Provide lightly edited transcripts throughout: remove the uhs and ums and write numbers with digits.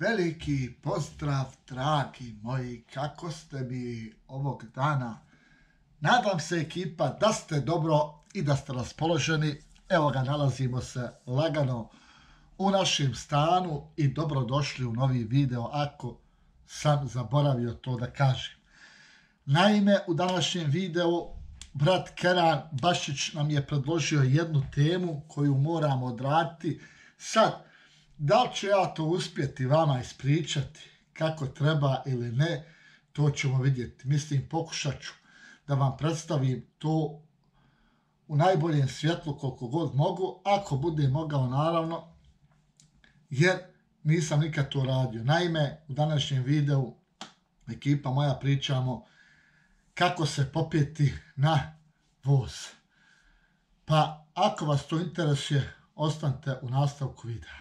Veliki pozdrav, dragi moji, kako ste mi ovog dana? Nadam se, ekipa, da ste dobro i da ste raspoloženi. Evo ga, nalazimo se lagano u našem stanu i dobrodošli u novi video, ako sam zaboravio to da kažem. Naime, u današnjem videu brat Kenan Bašić nam je predložio jednu temu koju moramo odraditi. Sad, da li ću ja to uspjeti vama ispričati kako treba ili ne, to ćemo vidjeti. Mislim, pokušat ću da vam predstavim to u najboljem svjetlu koliko god mogu, ako budem mogao, naravno, jer nisam nikad to radio. Naime, u današnjem videu, ekipa moja, pričamo kako se popeti na voz. Pa ako vas to interesuje, ostanite u nastavku videa.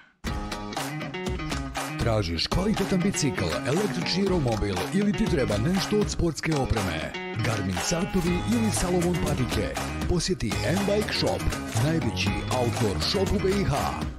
Tražiš kvalitetan bicikl, električni romobil ili ti treba nešto od sportske opreme? Garmin satovi ili Salomon patike? Posjeti M-Bike Shop, najveći outdoor shop u BiH.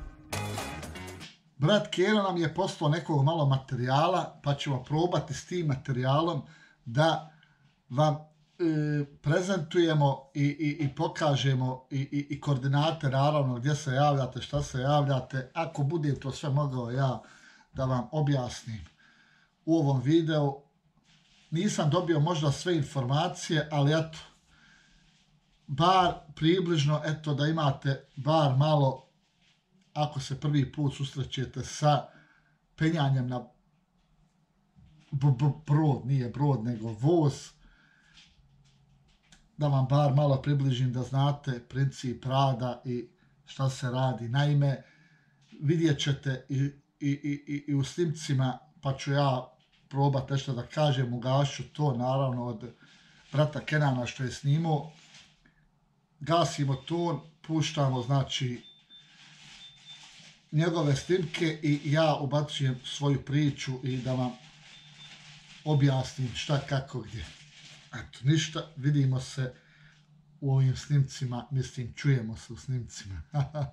Brat Kenan nam je poslao nekog malo materijala, pa ćemo probati s tim materijalom da vam prezentujemo i pokažemo i koordinate, naravno, gdje se javljate, šta se javljate. Ako budem to sve mogao ja da vam objasnim u ovom videu. Nisam dobio možda sve informacije, ali eto, bar približno, eto, da imate bar malo, ako se prvi put susrećete sa penjanjem na brod, nije brod nego voz, da vam bar malo približim da znate princip rada i šta se radi. Naime, vidjet ćete i u snimcima, pa ću ja probati nešto da kažem, ugašću to naravno od brata Kenana što je snimao. Gasimo ton, puštamo znači njegove snimke i ja ubacujem svoju priču i da vam objasnim šta, kako, gdje. Eto, ništa, vidimo se u ovim snimcima, mislim, čujemo se u snimcima.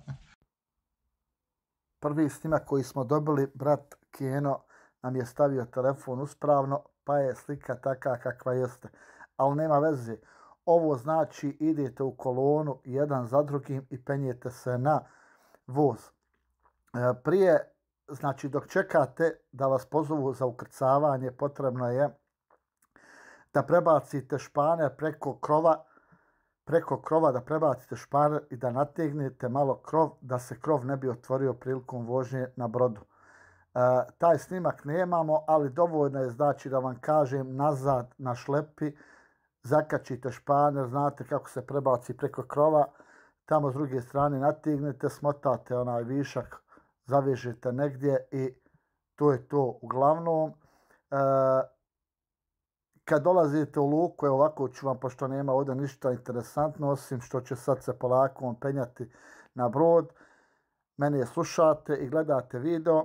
Prvi snimak koji smo dobili, brat Keno nam je stavio telefon uspravno, pa je slika taka kakva jeste. Ali nema veze. Ovo znači idete u kolonu jedan za drugim i penjete se na voz. Prije, znači dok čekate da vas pozovu za ukrcavanje, potrebno je da prebacite španer preko krova, da prebacite španer i da nategnete malo krov, da se krov ne bi otvorio prilikom vožnje na brodu. Taj snimak nemamo, ali dovoljno je znači da vam kažem nazad na šlepi, zakačite španer, znate kako se prebaci preko krova, tamo s druge strane nategnete, smotate onaj višak, zavežete negdje i to je to. Uglavnom, kad dolazite u luku, evo ovako ću vam, pošto nema ovdje ništa interesantno, osim što će sad se polako penjati na brod, mene je slušate i gledate video.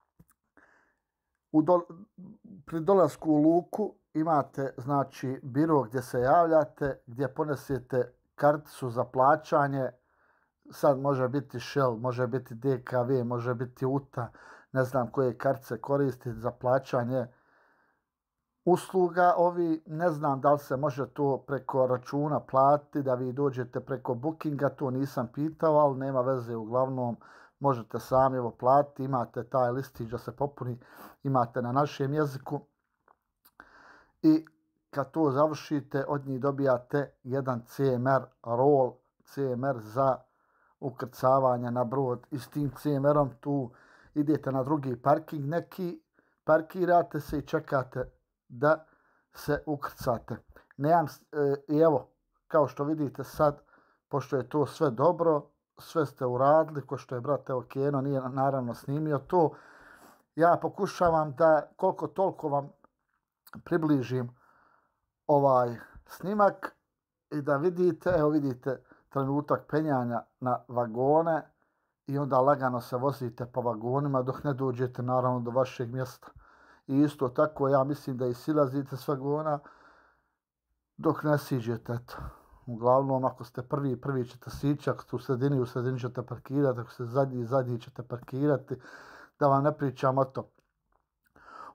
Pri dolasku u luku imate znači biro gdje se javljate, gdje ponesete karticu za plaćanje. Sad može biti Shell, može biti DKV, može biti UTA, ne znam koje kartice koristiti za plaćanje usluga. Ovi, ne znam da li se može to preko računa platiti, da vi dođete preko bookinga, to nisam pitao, ali nema veze, uglavnom možete sami ovo platiti, imate taj listić da se popuni, imate na našem jeziku i kad to završite, od njih dobijate jedan CMR roll, CMR za ukrcavanje na brod, i s tim CMR-om tu idete na drugi parking neki, parkirate se i čekate da se ukrcate. I evo, kao što vidite sad, pošto je to sve dobro, sve ste uradili, ko što je brat Keno nije naravno snimio to, ja pokušavam da koliko toliko vam približim ovaj snimak i da vidite, evo vidite trenutak penjanja na vagone i onda lagano se vozite po vagonima dok ne dođete naravno do vašeg mjesta. I isto tako ja mislim da i silazite s vagona dok ne siđete. Eto. Uglavnom, ako ste prvi ćete sići, ako ste u sredini ćete parkirati, ako ste zadnji ćete parkirati, da vam ne pričam o to.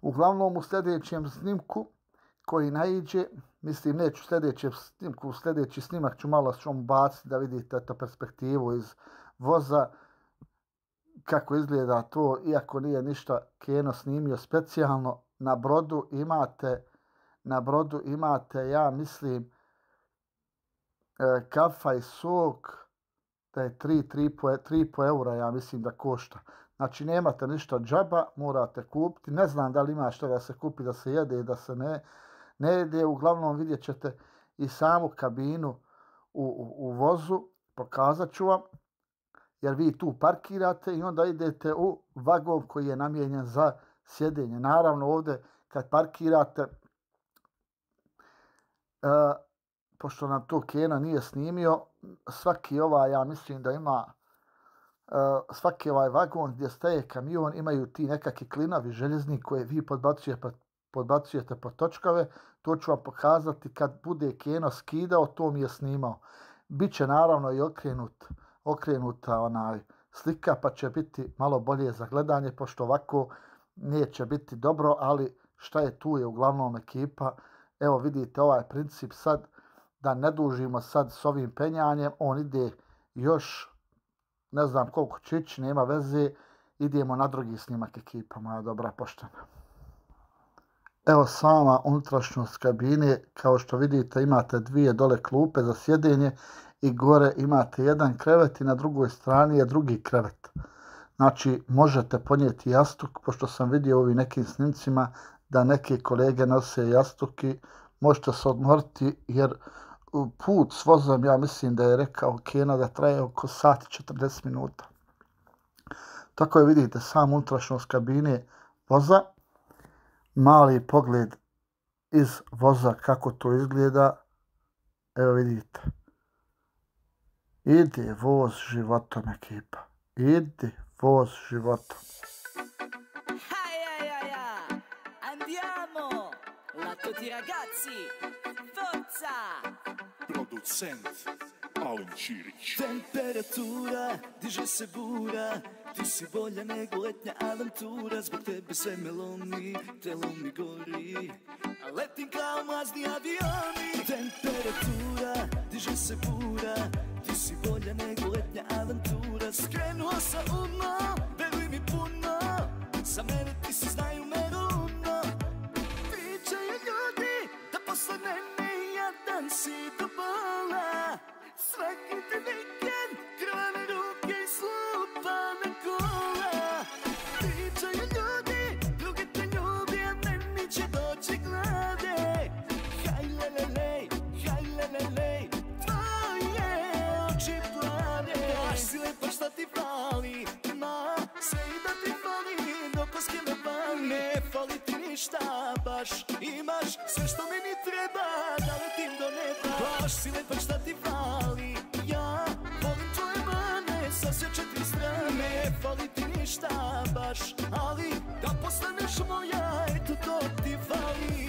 Uglavnom u sljedećem snimku koji naiđe, mislim neću sljedećem snimku, u sljedeći snimak ću malo baciti da vidite eto perspektivu iz voza, kako izgleda to, iako nije ništa Keno snimio specijalno. Na brodu imate, ja mislim, kafa i sok, da je 3,5 eura, ja mislim da košta. Znači nemate ništa džaba, morate kupiti. Ne znam da li ima što da se kupi, da se jede i da se ne jede. Uglavnom vidjet ćete i samu kabinu u vozu, pokazat ću vam. Jer vi tu parkirate i onda idete u vagon koji je namijenjen za sjedenje. Naravno ovdje kad parkirate, pošto nam to Keno nije snimio, svaki ovaj, ja mislim da ima, svaki ovaj vagon gdje staje kamion imaju ti nekakvi klinovi željezni koje vi podbacujete po točkove. To ću vam pokazati kad bude Keno skidao, to mi je snimao. Biće naravno i okrenuta slika, pa će biti malo bolje za gledanje, pošto ovako neće biti dobro, ali šta je tu je uglavnom ekipa. Evo vidite ovaj princip sad, da ne dužimo sad s ovim penjanjem, on ide još ne znam koliko će ići, nema veze, idemo na drugi snimak ekipa, moja dobra poštena. Evo sama unutrašnjost kabine, kao što vidite imate dvije dole klupe za sjedenje i gore imate jedan krevet i na drugoj strani je drugi krevet. Znači možete ponijeti jastuk, pošto sam vidio u ovim nekim snimcima da neke kolege nose jastuk i možete se odmoriti jer put s vozom, ja mislim da je rekao Keno da traje oko sat i 40 minuta. Tako je vidite sam unutrašnjost kabine voza. Mali pogled iz voza kako to izgleda. Evo vidite. Ide voz životom ekipa. Ide voz životom. Andiamo! La tutti ragazzi! Forza! Producent Alen Ćirić. Temperatura diže se bura, ti si bolja nego letnja avantura, zbog tebe sve me lomi, telo mi gori, a letim kao mlazni avioni. Temperatura diže se bura, ti si bolja nego letnja avantura, skrenuo sam umno, veruj mi puno, za mene ti si znaju meruno. Pričaju ljudi da posle mene jadan si do bola, svaki ti vikend krvane ruke i slupane kola. Pričaju ljudi, drugi te ljubi, a meni će doći glade. Haj lelelej, tvoje oči plave. Baš si lepa šta ti fali, ma sve i da ti fali, dok oske me pali. Ne fali ti ništa, baš imaš sve što meni treba, da letim do neba. Baš si lepa šta ti fali, ja volim tvoje mane sa sve četiri strane. Ne fali ti ništa baš, ali da postaneš moja, eto to ti fali.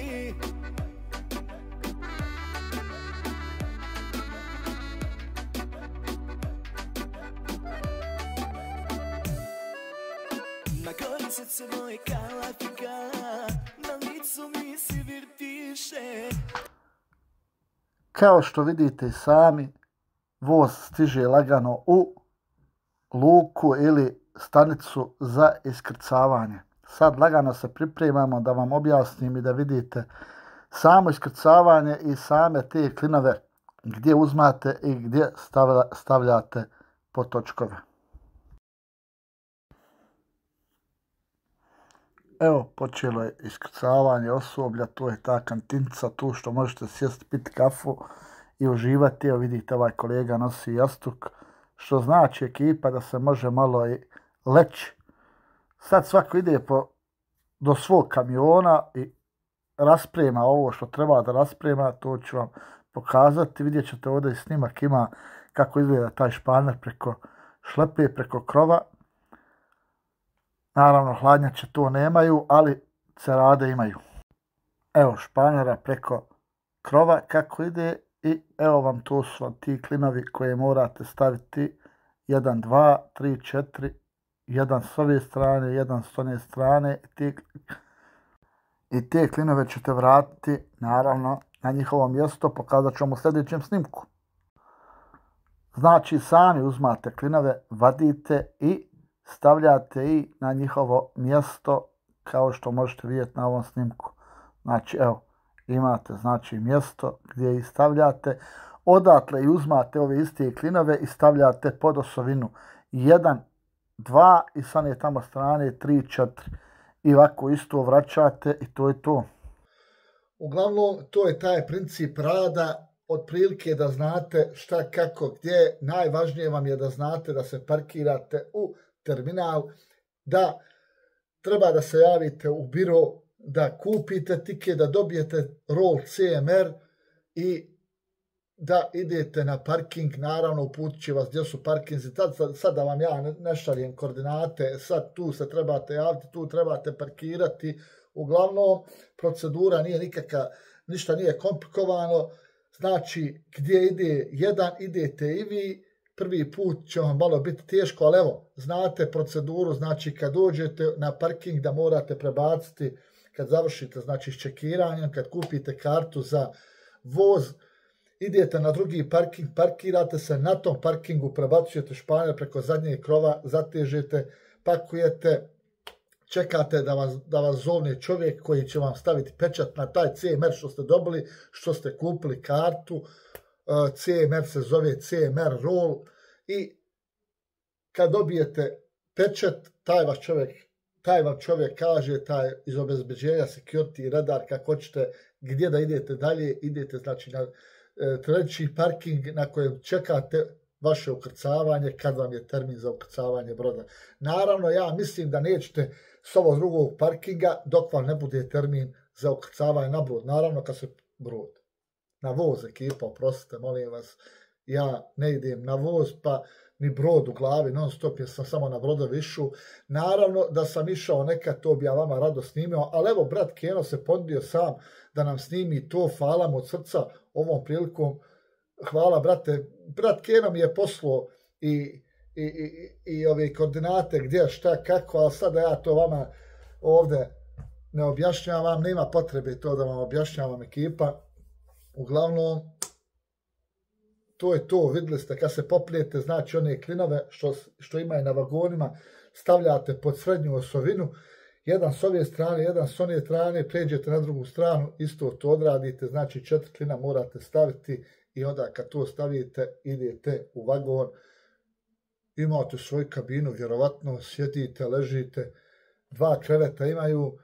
Na gori srce moje kalafika, na licu mi si virtiše. Kao što vidite i sami, voz stiže lagano u luku ili stanicu za iskrcavanje. Sad lagano se pripremamo da vam objasnim i da vidite samo iskrcavanje i same te klinove gdje uzmate i gdje stavljate po točkove. Evo, počelo je iskrcavanje osoblja, to je ta kantinca tu što možete sjesti, piti kafu i uživati. Evo vidite, ovaj kolega nosi jastuk, što znači ekipa da se može malo i leći. Sad svako ide do svog kamiona i rasprema ovo što treba da rasprema, to ću vam pokazati. Vidjet ćete ovdje i snimak ima kako izgleda taj španer preko šlepe, preko krova. Naravno, hladnjače to nemaju, ali cerade imaju. Evo španjera preko krova kako ide i evo vam to su vam ti klinovi koje morate staviti 1, 2, 3, 4, jedan s ove strane, jedan s one strane. Ti I te klinove ćete vratiti, naravno, na njihovo mjesto, pokazat ćemo u sljedećem snimku. Znači, sami uzmate klinove, vadite i stavljate i na njihovo mjesto, kao što možete vidjeti na ovom snimku. Znači, evo, imate znači mjesto gdje ih stavljate. Odatle i uzmate ove iste klinove i stavljate pod osovinu 1, 2 i sa one tamo strane 3, 4. I ovako isto vraćate i to je to. Uglavnom, to je taj princip rada, otprilike da znate šta, kako, gdje. Najvažnije vam je da znate da se parkirate u terminal, da treba da se javite u biro, da kupite tiket, da dobijete rol CMR i da idete na parking. Naravno, uputit će vas gdje su parkinzi. Sad da vam ja ne šaljem koordinate, sad tu se trebate javiti, tu trebate parkirati. Uglavnom, procedura nije nikakva, ništa nije komplikovano. Znači, gdje ide jedan, idete i vi. Prvi put će vam malo biti teško, ali evo, znate proceduru. Znači, kad dođete na parking da morate prebaciti, kad završite, znači, s čekiranjem, kad kupite kartu za voz, idete na drugi parking, parkirate se, na tom parkingu prebacujete španjer preko zadnjeg krova, zatežete, pakujete, čekate da vas zovne čovjek koji će vam staviti pečat na taj CMR što ste dobili, što ste kupili kartu. CMR se zove CMR roll i kad dobijete pečat, taj vam čovjek kaže, taj iz obezbeđenja, security, radar, kako hoćete, gdje da idete dalje, idete znači na treći parking na kojem čekate vaše ukrcavanje kad vam je termin za ukrcavanje broda. Naravno, ja mislim da nećete s ovog drugog parkinga dok vam ne bude termin za ukrcavanje na brod. Naravno, kad se brod na voz, ekipa, oprostite, molim vas, ja ne idem na voz, pa mi brod u glavi non stop, jer sam samo na brodovi išao. Naravno da sam išao nekad, to bi ja vama rado snimio, ali evo, brat Keno se ponudio sam da nam snimi to, hvala mu od srca ovom prilikom. Hvala, brate. Brat Keno mi je poslao i ove koordinate gdje, šta, kako, ali sada ja to vama ovdje ne objašnjavam, nema potrebe to da vam objašnjavam, ekipa. Uglavnom, to je to, vidjeli ste, kad se poplijete, znači one klinove što imaju na vagonima, stavljate pod srednju osovinu, jedan s ove strane, jedan s one strane, pređete na drugu stranu, isto to odradite, znači 4 klina morate staviti i onda kad to stavite, idete u vagon, imate svoju kabinu, vjerovatno sjedite, ležite, 2 kreveta imaju.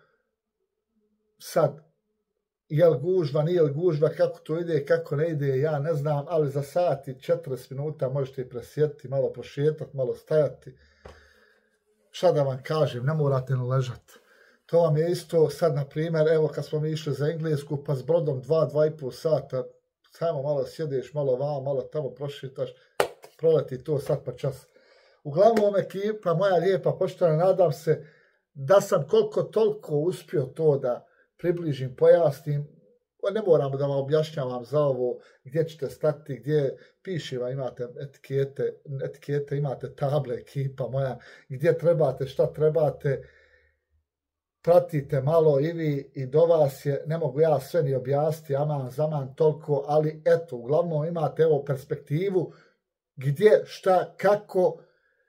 Sad, je li gužva, nije li gužva, kako to ide, kako ne ide, ja ne znam, ali za sat i 40 minuta možete i presjetiti, malo prošetati, malo stajati. Šta da vam kažem, ne morate ni ležati. To vam je isto sad, na primjer, evo kad smo mi išli za Englesku, pa s brodom 2,5 sata, samo malo sjediš, malo vam, malo tamo prošetaš, proleti to sad pa čas. Uglavnom, ekipa moja lijepa, poštena, nadam se da sam koliko toliko uspio to da približim, pojasnim. Ne moram da vam objašnjavam za ovo, gdje ćete stati, gdje piše vam, imate etikete, imate table, ekipa moja, gdje trebate, šta trebate, pratite malo i vi i do vas je, ne mogu ja sve ni objasniti, aman, zaman, toliko, ali eto, uglavnom imate evo perspektivu, gdje, šta, kako,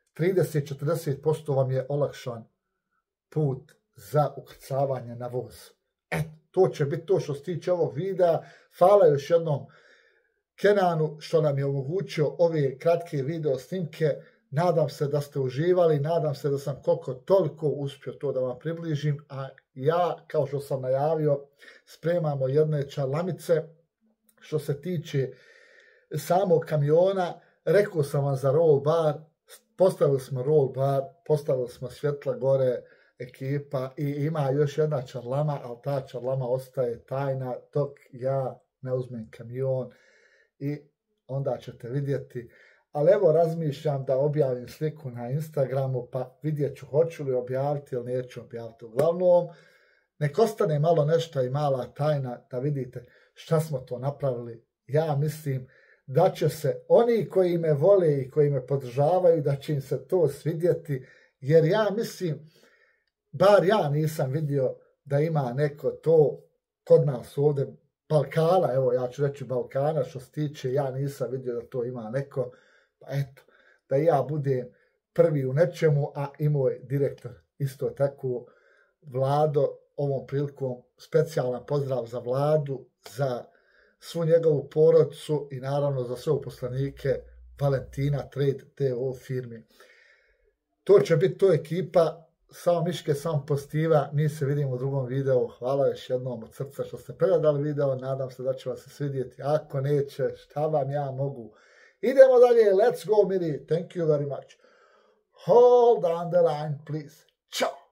30-40% vam je olakšan put za ukrcavanje na voz. Eto, to će biti to što se tiče ovog videa. Hvala još jednom Kenanu što nam je omogućio ove kratke video snimke. Nadam se da ste uživali, nadam se da sam koliko toliko uspio to da vam približim, a ja, kao što sam najavio, spremamo jedne čarlamice. Što se tiče samog kamiona, rekao sam vam za roll bar, postavili smo roll bar, postavili smo svjetla gore, ekipa, i ima još jedna čarlama, ali ta čarlama ostaje tajna dok ja ne uzmem kamion i onda ćete vidjeti. Ali evo, razmišljam da objavim sliku na Instagramu, pa vidjet ću hoću li objaviti ili neću objaviti. Uglavnom, nek ostane malo nešto i mala tajna da vidite šta smo to napravili. Ja mislim da će se oni koji me vole i koji me podržavaju, da će im se to svidjeti, jer ja mislim, bar ja nisam vidio da ima neko to kod nas ovdje Balkana, evo ja ću reći Balkana, što se tiče, ja nisam vidio da to ima neko, pa eto, da ja budem prvi u nečemu, a i moj direktor isto tako, Vlado, ovom prilikom specijalan pozdrav za Vladu, za svu njegovu porodicu i naravno za sve uposlenike Valentina Trade TO firmi. To će biti to ekipa, samo miške, samo pozitiva, mi se vidimo u drugom videu, hvala još jednom od srca što ste pregledali video, nadam se da će vam se svidjeti, ako neće, šta vam ja mogu. Idemo dalje, let's go Miri, thank you very much. Hold on the line please, ciao.